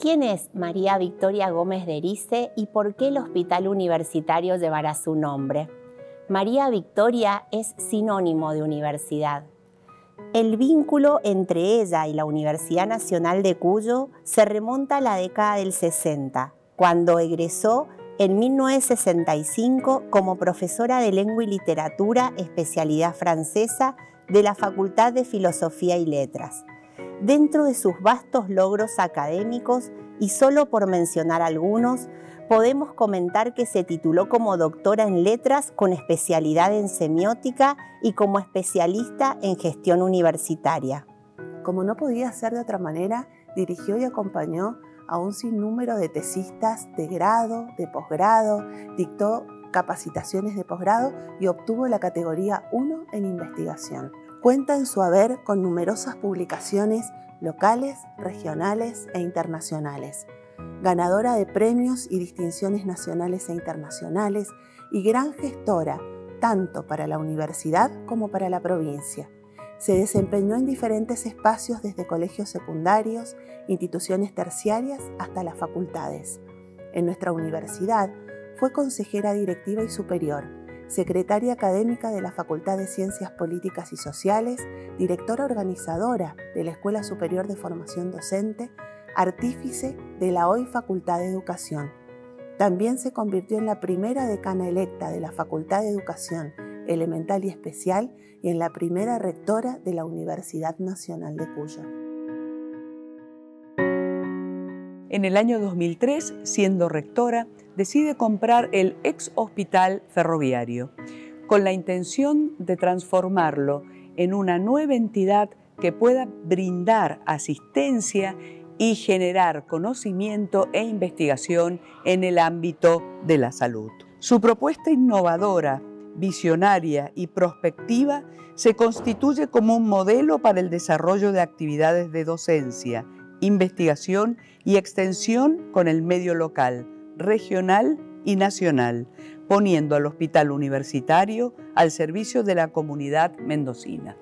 ¿Quién es María Victoria Gómez de Erice y por qué el Hospital Universitario llevará su nombre? María Victoria es sinónimo de universidad. El vínculo entre ella y la Universidad Nacional de Cuyo se remonta a la década del 60, cuando egresó en 1965 como profesora de Lengua y Literatura, especialidad francesa, de la Facultad de Filosofía y Letras. Dentro de sus vastos logros académicos, y solo por mencionar algunos, podemos comentar que se tituló como doctora en letras con especialidad en semiótica y como especialista en gestión universitaria. Como no podía ser de otra manera, dirigió y acompañó a un sinnúmero de tesistas de grado, de posgrado, dictó capacitaciones de posgrado y obtuvo la categoría 1 en investigación. Cuenta en su haber con numerosas publicaciones locales, regionales e internacionales, ganadora de premios y distinciones nacionales e internacionales y gran gestora tanto para la universidad como para la provincia. Se desempeñó en diferentes espacios desde colegios secundarios, instituciones terciarias hasta las facultades. En nuestra universidad fue consejera directiva y superior, secretaria académica de la Facultad de Ciencias Políticas y Sociales, directora organizadora de la Escuela Superior de Formación Docente, artífice de la hoy Facultad de Educación. También se convirtió en la primera decana electa de la Facultad de Educación Elemental y Especial y en la primera rectora de la Universidad Nacional de Cuyo. En el año 2003, siendo rectora, decide comprar el ex hospital ferroviario, con la intención de transformarlo en una nueva entidad que pueda brindar asistencia y generar conocimiento e investigación en el ámbito de la salud. Su propuesta innovadora, visionaria y prospectiva se constituye como un modelo para el desarrollo de actividades de docencia, investigación y extensión con el medio local, regional y nacional, poniendo al hospital universitario al servicio de la comunidad mendocina.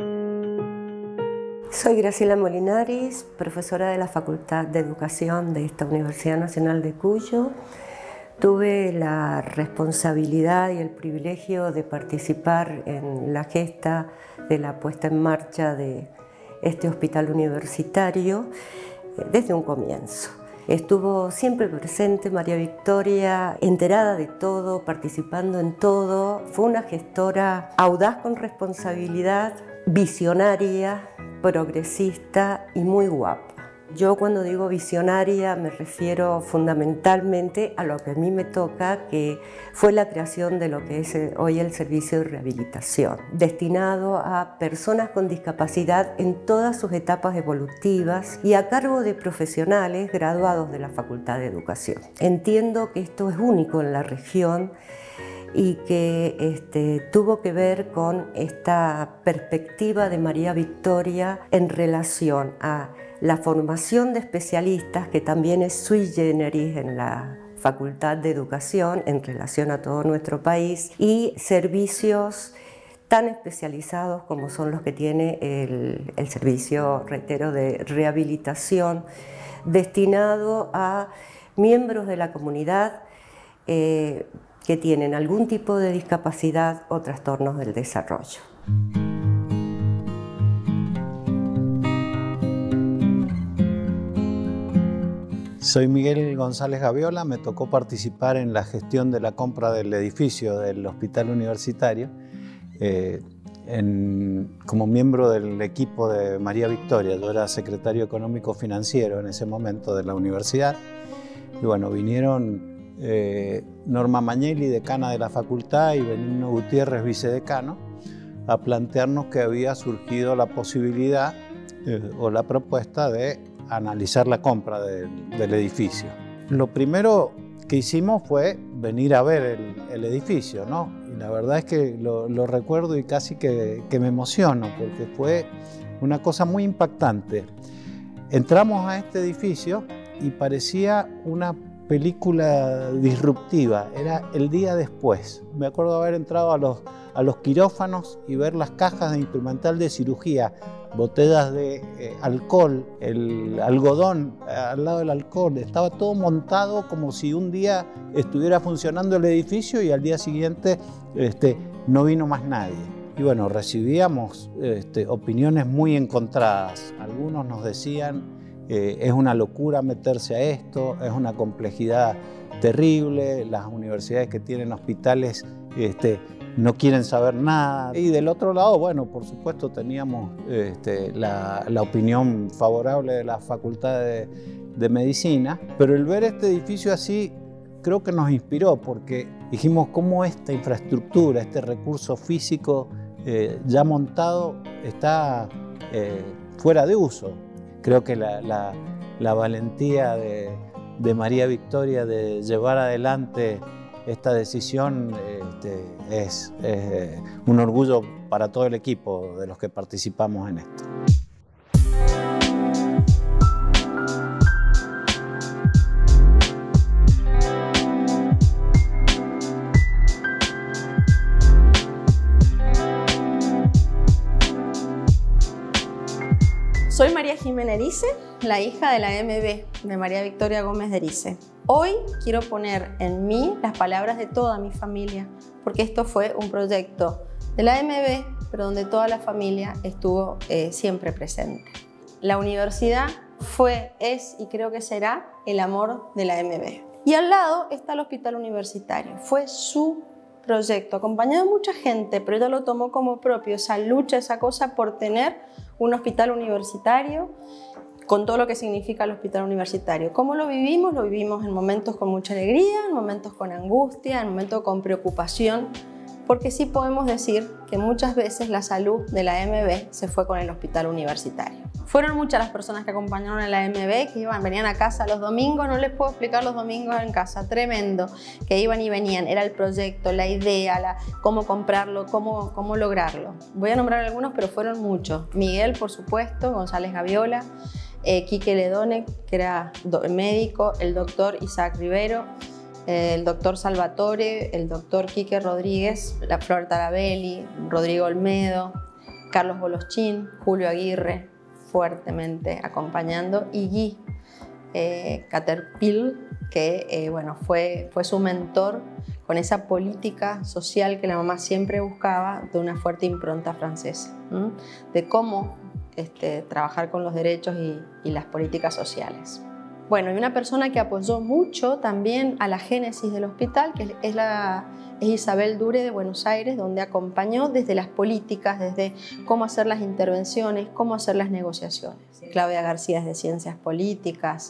Soy Graciela Molinaris, profesora de la Facultad de Educación de esta Universidad Nacional de Cuyo. Tuve la responsabilidad y el privilegio de participar en la gesta de la puesta en marcha de este hospital universitario desde un comienzo. Estuvo siempre presente María Victoria, enterada de todo, participando en todo. Fue una gestora audaz con responsabilidad, visionaria, progresista y muy guapa. Yo cuando digo visionaria me refiero fundamentalmente a lo que a mí me toca, que fue la creación de lo que es hoy el servicio de rehabilitación, destinado a personas con discapacidad en todas sus etapas evolutivas y a cargo de profesionales graduados de la Facultad de Educación. Entiendo que esto es único en la región y que tuvo que ver con esta perspectiva de María Victoria en relación a la formación de especialistas, que también es sui generis en la Facultad de Educación en relación a todo nuestro país, y servicios tan especializados como son los que tiene el servicio, reitero, de rehabilitación, destinado a miembros de la comunidad que tienen algún tipo de discapacidad o trastornos del desarrollo. Soy Miguel González Gaviola, me tocó participar en la gestión de la compra del edificio del Hospital Universitario como miembro del equipo de María Victoria. Yo era secretario económico financiero en ese momento de la universidad y bueno, vinieron Norma Magnelli, decana de la facultad, y Benigno Gutiérrez, vicedecano, a plantearnos que había surgido la posibilidad o la propuesta de analizar la compra del edificio. Lo primero que hicimos fue venir a ver el edificio, ¿no? Y la verdad es que lo recuerdo y casi que me emociono, porque fue una cosa muy impactante. Entramos a este edificio y parecía una película disruptiva, era el día después. Me acuerdo de haber entrado a los quirófanos y ver las cajas de instrumental de cirugía, botellas de alcohol, el algodón al lado del alcohol. Estaba todo montado como si un día estuviera funcionando el edificio y al día siguiente no vino más nadie. Y bueno, recibíamos opiniones muy encontradas. Algunos nos decían, es una locura meterse a esto, es una complejidad terrible, las universidades que tienen hospitales no quieren saber nada. Y del otro lado, bueno, por supuesto teníamos la opinión favorable de la Facultad de Medicina, pero el ver este edificio así creo que nos inspiró, porque dijimos cómo esta infraestructura, este recurso físico ya montado está fuera de uso. Creo que la valentía de María Victoria de llevar adelante esta decisión es un orgullo para todo el equipo de los que participamos en esto. Soy María Jimena Erice, la hija de la MB de María Victoria Gómez de Erice. Hoy quiero poner en mí las palabras de toda mi familia, porque esto fue un proyecto de la MB, pero donde toda la familia estuvo siempre presente. La universidad fue, es y creo que será el amor de la MB. Y al lado está el hospital universitario. Fue su proyecto, acompañado de mucha gente, pero ella lo tomó como propio, esa lucha, esa cosa por tener un hospital universitario, con todo lo que significa el hospital universitario. ¿Cómo lo vivimos? Lo vivimos en momentos con mucha alegría, en momentos con angustia, en momentos con preocupación, porque sí podemos decir que muchas veces la salud de la MB se fue con el hospital universitario. Fueron muchas las personas que acompañaron a la MB, que venían a casa los domingos, no les puedo explicar los domingos en casa, tremendo, que iban y venían, era el proyecto, la idea, cómo comprarlo, cómo lograrlo. Voy a nombrar algunos, pero fueron muchos. Miguel, por supuesto, González Gaviola, Quique Ledone, que era médico, el doctor Isaac Rivero, el doctor Salvatore, el doctor Quique Rodríguez, la Flor Tarabelli, Rodrigo Olmedo, Carlos Boloschín, Julio Aguirre, fuertemente acompañando, y Guy Caterpillar, que bueno, fue su mentor con esa política social que la mamá siempre buscaba, de una fuerte impronta francesa, de cómo trabajar con los derechos y las políticas sociales. Bueno, y una persona que apoyó mucho también a la génesis del hospital, que es Isabel Dure de Buenos Aires, donde acompañó desde las políticas, desde cómo hacer las intervenciones, cómo hacer las negociaciones. Claudia García de Ciencias Políticas,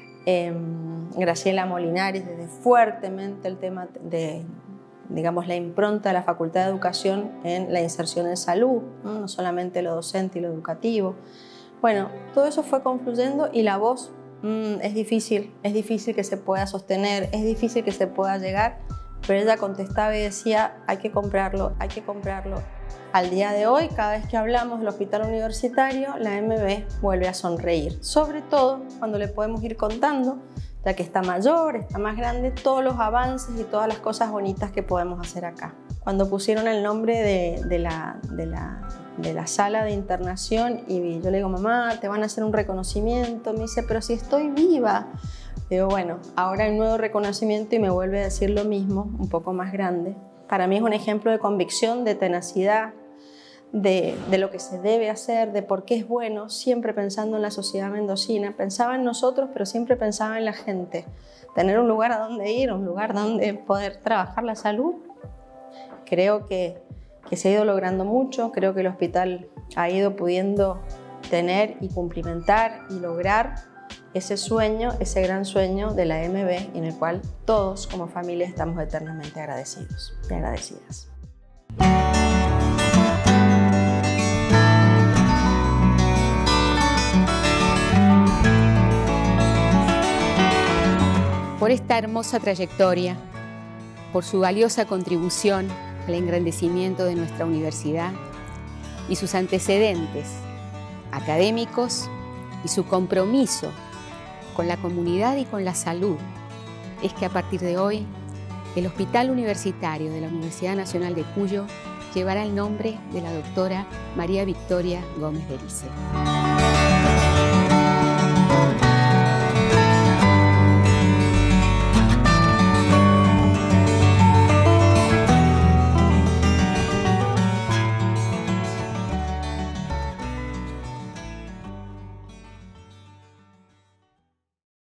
Graciela Molinares desde fuertemente el tema de, digamos, la impronta de la Facultad de Educación en la inserción en salud, no solamente lo docente y lo educativo. Bueno, todo eso fue confluyendo y la voz es difícil que se pueda sostener, es difícil que se pueda llegar, pero ella contestaba y decía, hay que comprarlo, hay que comprarlo. Al día de hoy, cada vez que hablamos del hospital universitario, la MB vuelve a sonreír, sobre todo cuando le podemos ir contando, ya que está mayor, está más grande, todos los avances y todas las cosas bonitas que podemos hacer acá. Cuando pusieron el nombre de la sala de internación y yo le digo, mamá, te van a hacer un reconocimiento, me dice, pero si estoy viva. Digo, bueno, ahora hay un nuevo reconocimiento y me vuelve a decir lo mismo, un poco más grande. Para mí es un ejemplo de convicción, de tenacidad, de lo que se debe hacer, de por qué es bueno, siempre pensando en la sociedad mendocina. Pensaba en nosotros, pero siempre pensaba en la gente. Tener un lugar a donde ir, un lugar donde poder trabajar la salud. Creo que se ha ido logrando mucho, creo que el hospital ha ido pudiendo tener y cumplimentar y lograr ese sueño, ese gran sueño de la MB, en el cual todos como familia estamos eternamente agradecidos y agradecidas. Por esta hermosa trayectoria, por su valiosa contribución al engrandecimiento de nuestra universidad y sus antecedentes académicos y su compromiso con la comunidad y con la salud, es que a partir de hoy, el Hospital Universitario de la Universidad Nacional de Cuyo llevará el nombre de la doctora María Victoria Gómez de Erice.